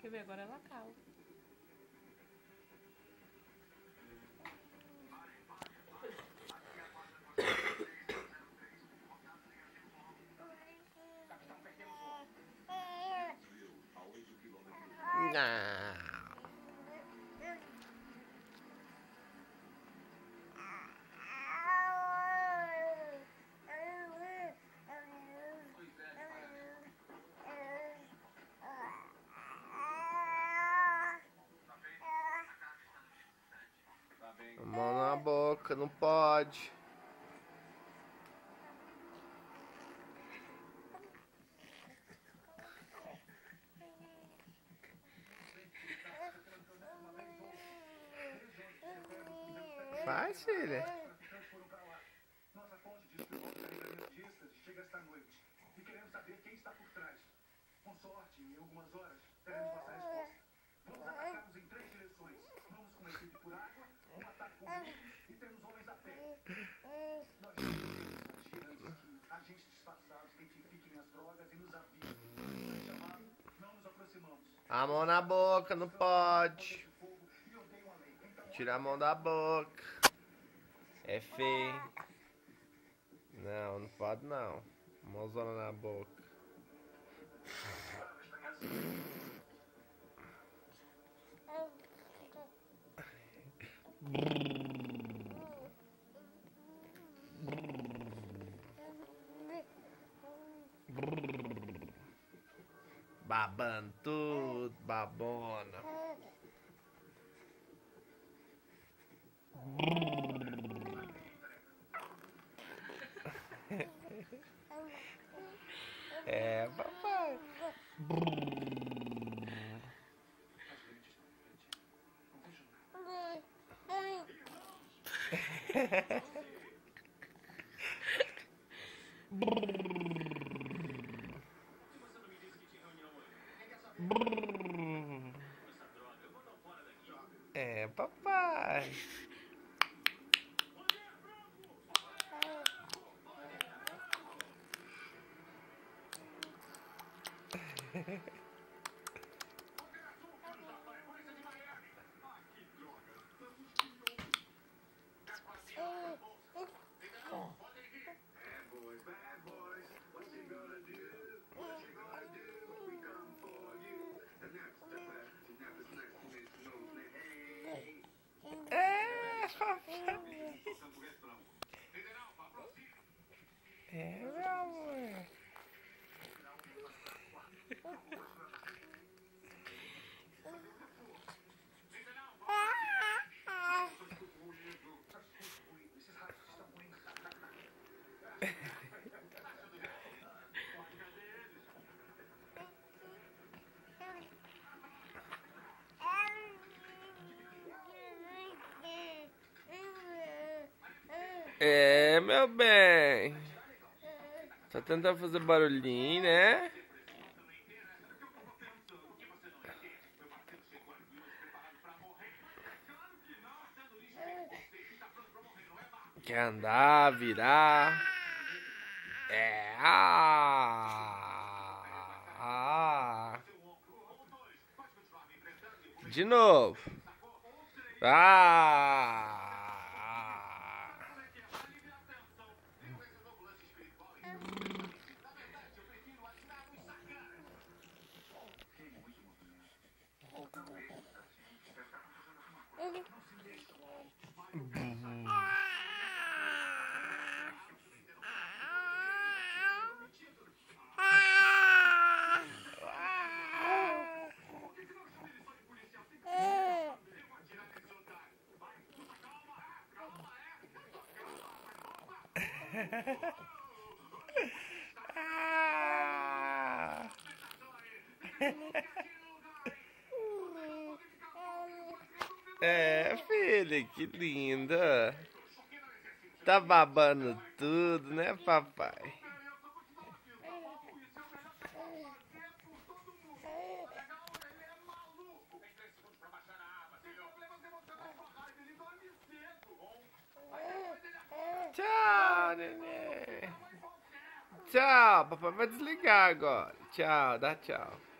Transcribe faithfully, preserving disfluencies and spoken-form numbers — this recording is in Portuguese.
Quer ver? Agora ela cala. Não. Mão na boca, não pode. Faz, filha. Nossa fonte diz que o nosso emergentistas chega esta noite e queremos saber quem está por trás. Com sorte, em algumas horas, teremos nossa resposta. Vamos atacarmos em três direções. Vamos com uma equipe por água, um ataque com veículos e temos homens a pé. Nós temos que agentes disfarçados identifiquem as drogas e nos avisem. Se chamado, não nos aproximamos. A mão na boca, não pode. Tira a mão da boca. É feio. Não, não pode não. Mãozona na boca. Babando tudo, babona. É, papai. É, papai. É, meu amor. É, meu bem. Tá tentando fazer barulhinho, né? Quer andar, virar. É. Ah, ah. De novo. Ah. É, filha, que linda. Tá babando tudo, né, papai? Tchau, neném. Tchau, papai vai desligar agora. Tchau, dá tchau.